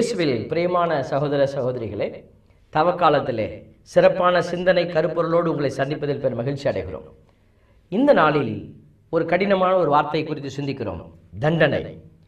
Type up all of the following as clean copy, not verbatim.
இயேசுவில் பிரியமான சகோதர சகோதரிகளே, தவக்காலத்திலே சிறப்பான சிந்தனை கருப்பொருளோடு உங்களை சந்திப்பதில் பெரும் மகிழ்ச்சி அடைகிறோம். இந்த நாளில் ஒரு கடினமான ஒரு வார்த்தை குறித்து சிந்திக்கிறோம். தண்டனை.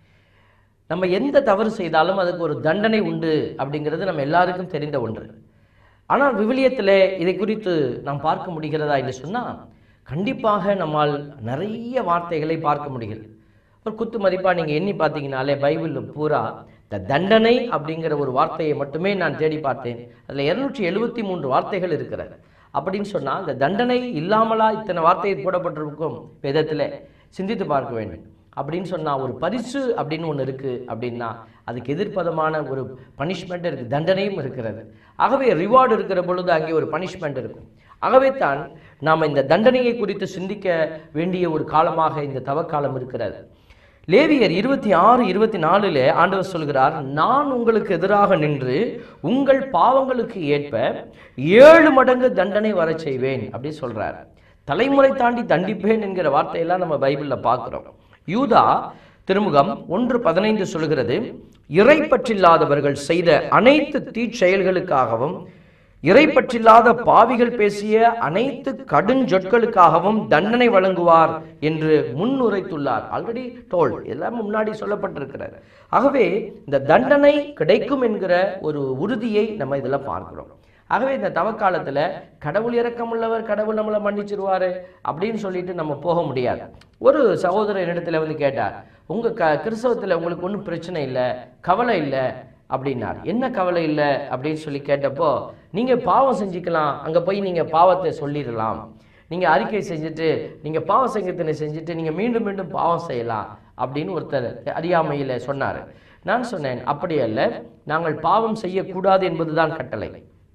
நம்ம எந்த தவறு செய்தாலும் அதுக்கு ஒரு தண்டனை உண்டு அப்படிங்கிறது நம்ம எல்லாருக்கும் தெரிந்த ஒன்று. ஆனால் விவிலியத்திலே இதை குறித்து நாம் பார்க்க முடிகிறதா என்று சொன்னால், கண்டிப்பாக நம்மால் நிறைய வார்த்தைகளை பார்க்க முடிகிறது. ஒரு குத்து மதிப்பாக நீங்கள் எண்ணி பார்த்தீங்கனாலே பைபிளில் பூரா இந்த தண்டனை அப்படிங்கிற ஒரு வார்த்தையை மட்டுமே நான் தேடி பார்த்தேன். அதில் 273 வார்த்தைகள் இருக்கிறது. அப்படின்னு சொன்னால் இந்த தண்டனை இல்லாமலா இத்தனை வார்த்தையை போடப்பட்டிருக்கும் வேதத்தில் சிந்தித்து பார்க்க வேண்டும். அப்படின்னு சொன்னால் ஒரு பரிசு அப்படின்னு ஒன்று இருக்குது அப்படின்னா அதுக்கு எதிர்ப்பதமான ஒரு பனிஷ்மெண்ட் இருக்குது, தண்டனையும் இருக்கிறது. ஆகவே ரிவார்டு இருக்கிற பொழுது அங்கே ஒரு பனிஷ்மெண்ட் இருக்கும். ஆகவே தான் நாம் இந்த தண்டனையை குறித்து சிந்திக்க வேண்டிய ஒரு காலமாக இந்த தவக்காலம் இருக்கிறது. லேவியர் 26-24 ஆண்டவர் சொல்கிறார், நான் உங்களுக்கு எதிராக நின்று உங்கள் பாவங்களுக்கு ஏற்ப 7 மடங்கு தண்டனை வர செய்வேன் அப்படி சொல்றார். தலைமுறை தாண்டி தண்டிப்பேன் என்கிற வார்த்தையெல்லாம் நம்ம பைபிளில் பார்க்கிறோம். யூதா திருமுகம் 1:15 சொல்கிறது, இறை பற்றில்லாதவர்கள் செய்த அனைத்து தீச்செயல்களுக்காகவும் இறைப்பற்றில்லாத பாவிகள் பேசிய அனைத்து கடுஞ்சொற்களுக்காகவும் தண்டனை வழங்குவார் என்று முன்னுரைத்துள்ளார். ஆல்ரெடி டோல்ட், எல்லாம் முன்னாடி சொல்லப்பட்டிருக்கிறார். ஆகவே இந்த தண்டனை கிடைக்கும் என்கிற ஒரு உறுதியை நம்ம இதில் பார்க்கிறோம். ஆகவே இந்த தவக்காலத்தில் கடவுள் இரக்கமுள்ளவர், கடவுள் நம்மளை மன்னிச்சிருவாரு அப்படின்னு சொல்லிட்டு நம்ம போக முடியாது. ஒரு சகோதரர் இடத்துல வந்து கேட்டார், உங்கள் கிறிஸ்தவத்தில் உங்களுக்கு ஒன்றும் பிரச்சனை இல்லை, கவலை இல்லை அப்படின்னார். என்ன கவலை இல்லை அப்படின்னு சொல்லி கேட்டப்போ, நீங்கள் பாவம் செஞ்சுக்கலாம், அங்கே போய் நீங்கள் பாவத்தை சொல்லிடலாம், நீங்கள் அறிக்கை செஞ்சுட்டு நீங்கள் பாவ சங்கத்தினை செஞ்சுட்டு நீங்கள் மீண்டும் மீண்டும் பாவம் செய்யலாம் அப்படின்னு ஒருத்தர் அறியாமையில் சொன்னார். நான் சொன்னேன், அப்படி அல்ல, நாங்கள் பாவம் செய்யக்கூடாது என்பதுதான் கட்டளை.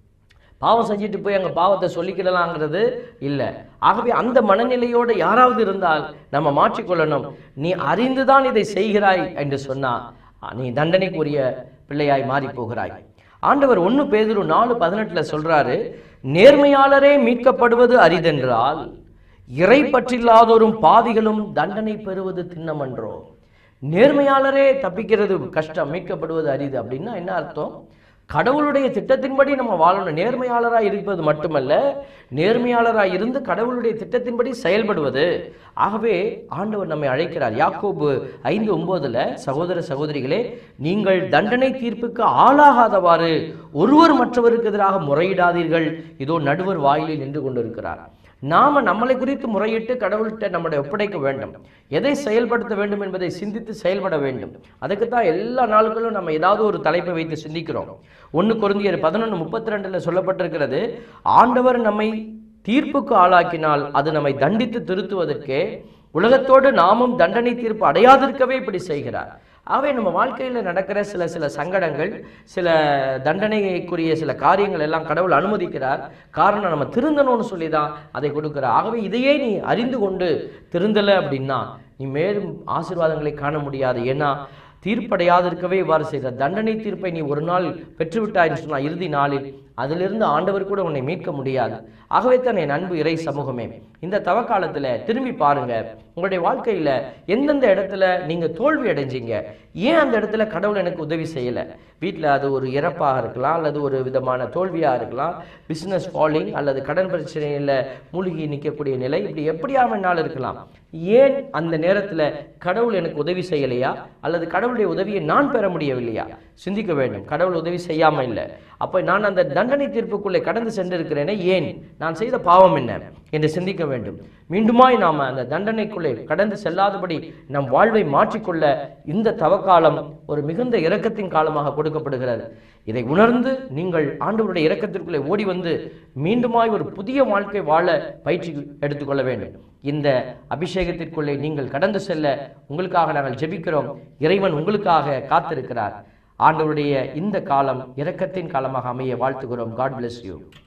பாவம் செஞ்சுட்டு போய் அங்கே பாவத்தை சொல்லிக்கிடலாங்கிறது இல்லை. ஆகவே அந்த மனநிலையோடு யாராவது இருந்தால் நம்ம மாற்றிக்கொள்ளணும். நீ அறிந்துதான் இதை செய்கிறாய் என்று சொன்னால் நீ தண்டனைக்குரிய பிள்ளையாய் மாறி போகிறாய். ஆண்டவர் 1 பேதுரு 4:18 சொல்றாரு, நேர்மையாளரே மீட்கப்படுவது அரிதென்றால் இறை பற்றில்லாதோரும் பாவிகளும் தண்டனை பெறுவது திண்ணமன்றோ. நேர்மையாளரே தப்பிக்கிறது கஷ்டம், மீட்கப்படுவது அரிது அப்படின்னா என்ன அர்த்தம்? கடவுளுடைய திட்டத்தின்படி நம்ம வாழணும். நேர்மையாளராக இருப்பது மட்டுமல்ல, நேர்மையாளராக இருந்து கடவுளுடைய திட்டத்தின்படி செயல்படுவது. ஆகவே ஆண்டவர் நம்மை அழைக்கிறார். யாக்கோபு 5:9 சகோதர சகோதரிகளே, நீங்கள் தண்டனை தீர்ப்புக்கு ஆளாகாதவாறு ஒருவர் மற்றவருக்கு எதிராக முறையிடாதீர்கள், இதோ நடுவர் வாயிலில் நின்று கொண்டிருக்கிறார். நாம நம்மளை குறித்து முறையிட்டு கடவுள்கிட்ட நம்முடைய ஒப்படைக்க வேண்டும். எதை செயல்படுத்த வேண்டும் என்பதை சிந்தித்து செயல்பட வேண்டும். அதுக்குத்தான் எல்லா நாளுகளும் நம்ம ஏதாவது ஒரு தலைப்பை வைத்து சிந்திக்கிறோம். 1 கொரிந்தியர் 11:32 சொல்லப்பட்டிருக்கிறது, ஆண்டவர் நம்மை தீர்ப்புக்கு ஆளாக்கினால் அது நம்மை தண்டித்து திருத்துவதற்கே, உலகத்தோடு நாமும் தண்டனை தீர்ப்பு அடையாதிருக்கவே இப்படி செய்கிறார். ஆகவே நம்ம வாழ்க்கையில் நடக்கிற சில சங்கடங்கள், சில தண்டனைக்குரிய சில காரியங்கள் எல்லாம் கடவுள் அனுமதிக்கிறார். காரணம் நம்ம திருந்தணும்னு சொல்லி தான் அதை கொடுக்கிறார். ஆகவே இதையே நீ அறிந்து கொண்டு திருந்தலை அப்படின்னா நீ மேலும் ஆசீர்வாதங்களை காண முடியாது. ஏன்னா தீர்ப்படையாதிருக்கவே இவ்வாறு செய்கிற தண்டனை தீர்ப்பை நீ ஒரு நாள் பெற்றுவிட்டாய்ன்னு சொன்னால் இறுதி நாளில் அதிலிருந்து ஆண்டவர் கூட உன்னை மீட்க முடியாது. ஆகவே தான் என் அன்பு இறை சமூகமே, இந்த தவக்காலத்தில் திரும்பி பாருங்க, உங்களுடைய வாழ்க்கையில் எந்தெந்த இடத்துல நீங்கள் தோல்வி அடைஞ்சிங்க, ஏன் அந்த இடத்துல கடவுள் எனக்கு உதவி செய்யலை? வீட்டில் அது ஒரு இறப்பாக இருக்கலாம், அல்லது ஒரு விதமான தோல்வியாக இருக்கலாம், பிஸ்னஸ் ஃபாலிங், அல்லது கடன் பிரச்சனையில் மூழ்கி நிற்கக்கூடிய நிலை, இப்படி எப்படியாக நாள் இருக்கலாம். ஏன் அந்த நேரத்தில் கடவுள் எனக்கு உதவி செய்யலையா, அல்லது கடவுளுடைய உதவியை நான் பெற முடியவில்லையா? சிந்திக்க வேண்டும். கடவுள் உதவி செய்யாமல் இல்லை, அப்போ நான் அந்த தண்டனை தீர்ப்புக்குள்ளே கடந்து சென்றிருக்கிறேனே, ஏன்? நான் செய்த பாவம் என்ன என்று சிந்திக்க வேண்டும். மீண்டுமாய் நாம் அந்த தண்டனைக்குள்ளே கடந்து செல்லாதபடி நம் வாழ்வை மாற்றிக்கொள்ள இந்த தவக்காலம் ஒரு மிகுந்த இரக்கத்தின் காலமாக கொடுக்கப்படுகிறது. இதை உணர்ந்து நீங்கள் ஆண்டவருடைய இரக்கத்திற்குள்ளே ஓடி வந்து மீண்டுமாய் ஒரு புதிய வாழ்க்கை வாழ பயிற்சி எடுத்துக்கொள்ள வேண்டும். இந்த அபிஷேகத்திற்குள்ளே நீங்கள் கடந்து செல்ல உங்களுக்காக நாங்கள் ஜெபிக்கிறோம். இறைவன் உங்களுக்காக காத்திருக்கிறார். ஆண்டவருடைய இந்த காலம் இரக்கத்தின் காலமாக அமைய வாழ்த்துகிறோம். God bless you.